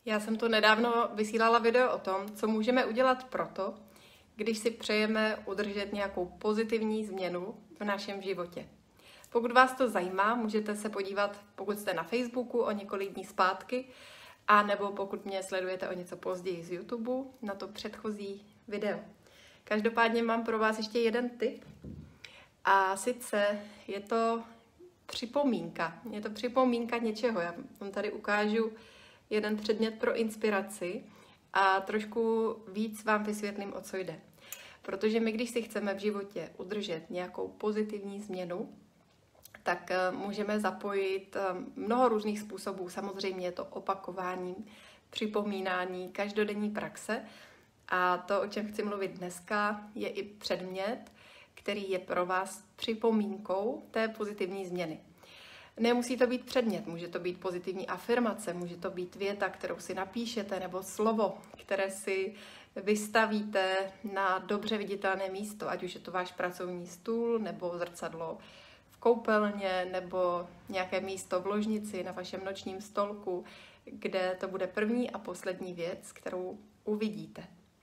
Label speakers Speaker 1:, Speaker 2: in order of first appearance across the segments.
Speaker 1: Já jsem tu nedávno vysílala video o tom, co můžeme udělat proto, když si přejeme udržet nějakou pozitivní změnu v našem životě. Pokud vás to zajímá, můžete se podívat, pokud jste na Facebooku, o několik dní zpátky, a nebo pokud mě sledujete o něco později z YouTube, na to předchozí video. Každopádně mám pro vás ještě jeden tip, a sice je to připomínka. Je to připomínka něčeho. Já vám tady ukážu jeden předmět pro inspiraci a trošku víc vám vysvětlím, o co jde. Protože my, když si chceme v životě udržet nějakou pozitivní změnu, tak můžeme zapojit mnoho různých způsobů. Samozřejmě je to opakování, připomínání, každodenní praxe. A to, o čem chci mluvit dneska, je i předmět, který je pro vás připomínkou té pozitivní změny. Nemusí to být předmět, může to být pozitivní afirmace, může to být věta, kterou si napíšete, nebo slovo, které si vystavíte na dobře viditelné místo, ať už je to váš pracovní stůl, nebo zrcadlo v koupelně, nebo nějaké místo v ložnici na vašem nočním stolku, kde to bude první a poslední věc, kterou uvidíte.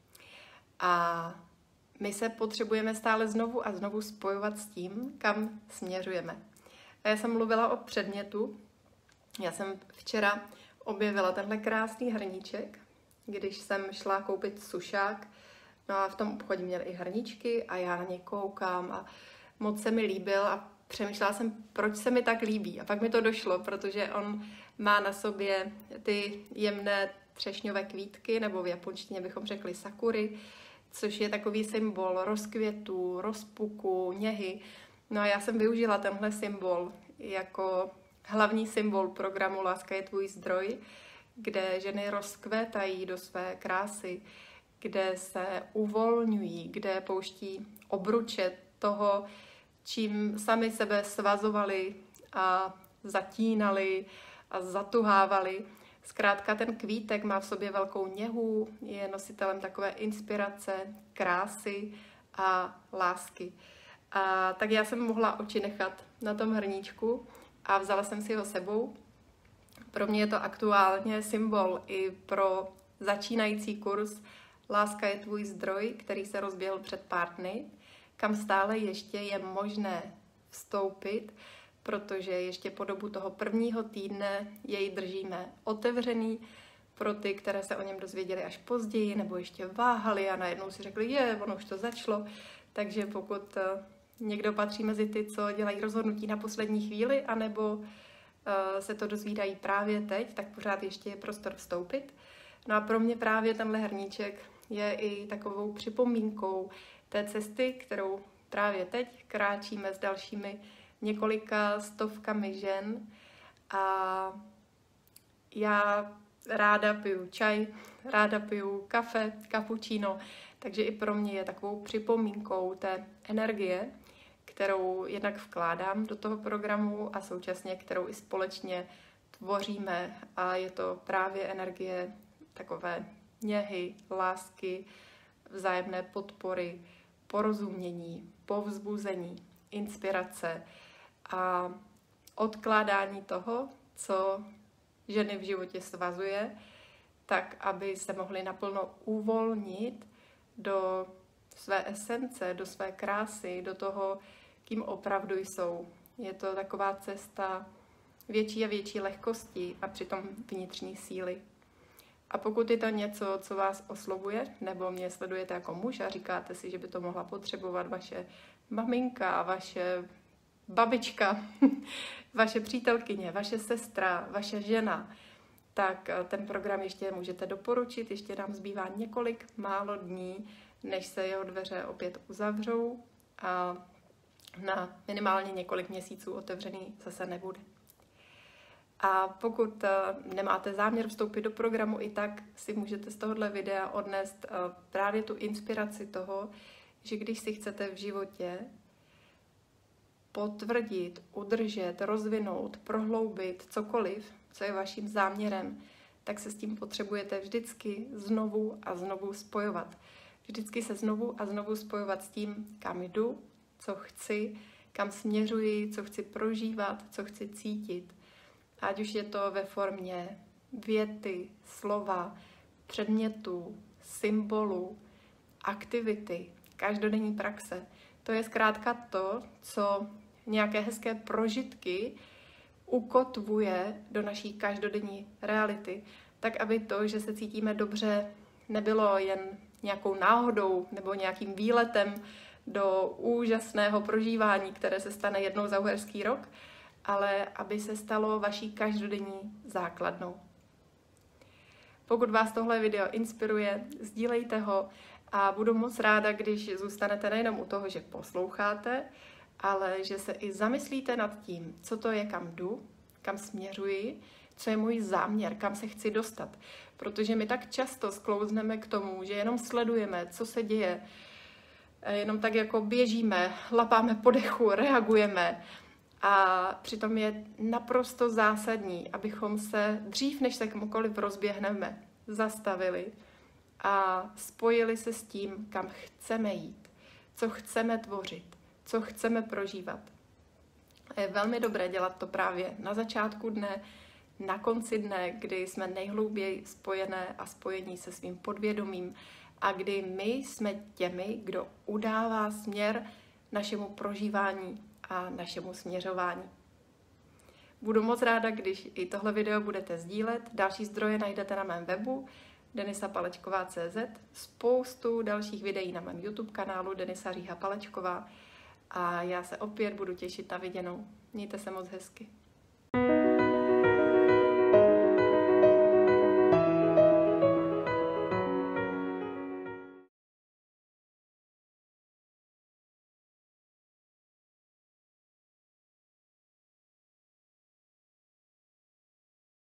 Speaker 1: A my se potřebujeme stále znovu a znovu spojovat s tím, kam směřujeme. A já jsem mluvila o předmětu. Já jsem včera objevila tenhle krásný hrníček, když jsem šla koupit sušák. No a v tom obchodě měli i hrníčky a já na ně koukám a moc se mi líbil a přemýšlela jsem, proč se mi tak líbí. A pak mi to došlo, protože on má na sobě ty jemné třešňové kvítky, nebo v japonštině bychom řekli sakury, což je takový symbol rozkvětu, rozpuku, něhy. No a já jsem využila tenhle symbol jako hlavní symbol programu Láska je tvůj zdroj, kde ženy rozkvétají do své krásy, kde se uvolňují, kde pouští obruče toho, čím sami sebe svazovali a zatínali a zatuhávali. Zkrátka ten kvítek má v sobě velkou něhu, je nositelem takové inspirace, krásy a lásky. A tak já jsem mohla oči nechat na tom hrníčku a vzala jsem si ho sebou. Pro mě je to aktuálně symbol i pro začínající kurz Láska je tvůj zdroj, který se rozběhl před pár dny, kam stále ještě je možné vstoupit, protože ještě po dobu toho prvního týdne jej držíme otevřený pro ty, které se o něm dozvěděli až později, nebo ještě váhali a najednou si řekli, ono už to začalo. Takže pokud někdo patří mezi ty, co dělají rozhodnutí na poslední chvíli, anebo se to dozvídají právě teď, tak pořád ještě je prostor vstoupit. No a pro mě právě tenhle hrníček je i takovou připomínkou té cesty, kterou právě teď kráčíme s dalšími několika stovkami žen. A já ráda piju čaj, ráda piju kafe, cappuccino, takže i pro mě je takovou připomínkou té energie, kterou jednak vkládám do toho programu a současně kterou i společně tvoříme. A je to právě energie takové něhy, lásky, vzájemné podpory, porozumění, povzbuzení, inspirace a odkládání toho, co ženy v životě svazuje, tak, aby se mohly naplno uvolnit do své esence, do své krásy, do toho, kým opravdu jsou. Je to taková cesta větší a větší lehkosti a přitom vnitřní síly. A pokud je to něco, co vás oslovuje, nebo mě sledujete jako muž a říkáte si, že by to mohla potřebovat vaše maminka, vaše babička, vaše přítelkyně, vaše sestra, vaše žena, tak ten program ještě můžete doporučit. Ještě nám zbývá několik málo dní, než se jeho dveře opět uzavřou a na minimálně několik měsíců otevřený zase nebude. A pokud nemáte záměr vstoupit do programu, i tak si můžete z tohohle videa odnést právě tu inspiraci toho, že když si chcete v životě potvrdit, udržet, rozvinout, prohloubit cokoliv, co je vaším záměrem, tak se s tím potřebujete vždycky znovu a znovu spojovat. Vždycky se znovu a znovu spojovat s tím, kam jdu, co chci, kam směřuji, co chci prožívat, co chci cítit. Ať už je to ve formě věty, slova, předmětů, symbolů, aktivity, každodenní praxe. To je zkrátka to, co nějaké hezké prožitky ukotvuje do naší každodenní reality, tak aby to, že se cítíme dobře, nebylo jen nějakou náhodou nebo nějakým výletem do úžasného prožívání, které se stane jednou za uherský rok, ale aby se stalo vaší každodenní základnou. Pokud vás tohle video inspiruje, sdílejte ho a budu moc ráda, když zůstanete nejenom u toho, že posloucháte, ale že se i zamyslíte nad tím, co to je, kam jdu, kam směřuji, co je můj záměr, kam se chci dostat. Protože my tak často sklouzneme k tomu, že jenom sledujeme, co se děje, jenom tak jako běžíme, lapáme po dechu, reagujeme. A přitom je naprosto zásadní, abychom se dřív, než se kamukoliv rozběhneme, zastavili a spojili se s tím, kam chceme jít, co chceme tvořit, co chceme prožívat. A je velmi dobré dělat to právě na začátku dne, na konci dne, kdy jsme nejhlouběji spojené a spojení se svým podvědomím a kdy my jsme těmi, kdo udává směr našemu prožívání a našemu směřování. Budu moc ráda, když i tohle video budete sdílet. Další zdroje najdete na mém webu denisapalečková.cz, spoustu dalších videí na mém YouTube kanálu Denisa Říha Palečková a já se opět budu těšit na viděnou. Mějte se moc hezky.